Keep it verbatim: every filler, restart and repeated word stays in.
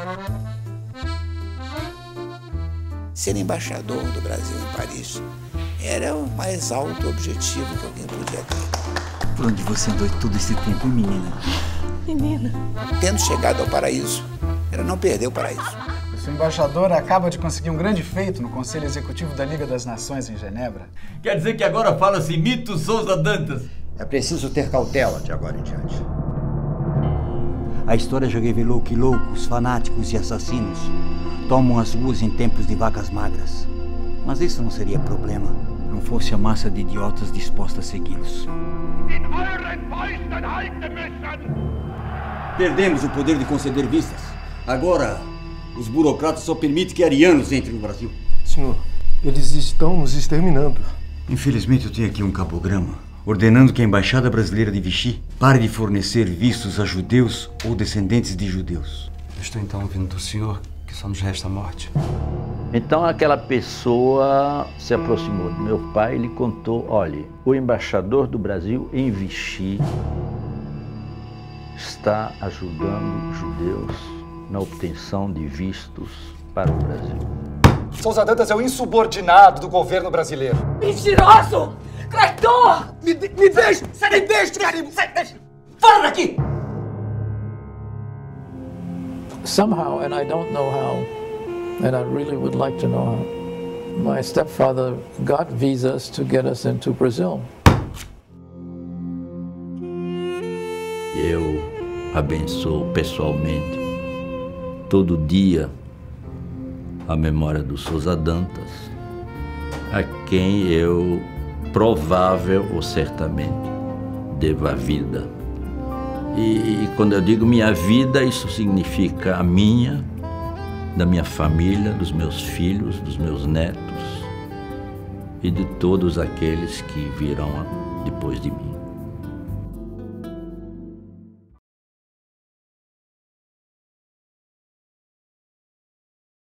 Ser embaixador do Brasil em Paris era o mais alto objetivo que alguém podia ter. Por onde você andou todo esse tempo, menina? Menina. Tendo chegado ao paraíso, era não perder o paraíso. O seu embaixador acaba de conseguir um grande feito no Conselho Executivo da Liga das Nações em Genebra. Quer dizer que agora fala-se mito Souza Dantas? É preciso ter cautela de agora em diante. A história já revelou que loucos, fanáticos e assassinos tomam as ruas em tempos de vacas magras. Mas isso não seria problema, não fosse a massa de idiotas disposta a segui-los. Perdemos o poder de conceder vistas. Agora, os burocratas só permitem que arianos entrem no Brasil. Senhor, eles estão nos exterminando. Infelizmente eu tenho aqui um cabograma ordenando que a Embaixada Brasileira de Vichy pare de fornecer vistos a judeus ou descendentes de judeus. Eu estou então ouvindo do senhor que só nos resta a morte. Então aquela pessoa se aproximou do meu pai e lhe contou, olha, o embaixador do Brasil em Vichy está ajudando os judeus na obtenção de vistos para o Brasil. Souza Dantas é o insubordinado do governo brasileiro. Mentiroso! Traidor! Me, de, me deixe! Sai me deixe, carimbo! Sai, deixa! Fora daqui! Somehow, and I don't know how, and I really would like to know how, my stepfather got visas to get us into Brazil. Eu abençoo pessoalmente, todo dia, a memória do Souza Dantas, a quem eu, provável ou certamente, devo a vida. E, e quando eu digo minha vida, isso significa a minha, da minha família, dos meus filhos, dos meus netos e de todos aqueles que virão depois de mim.